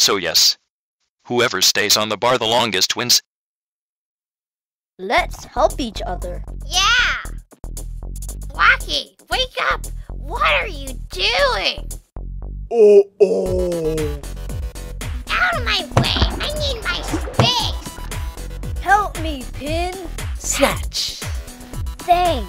So yes. Whoever stays on the bar the longest wins. Let's help each other. Yeah! Blocky, wake up! What are you doing? Oh. Out of my way! I need my space! Help me, Pin. Snatch. Thanks.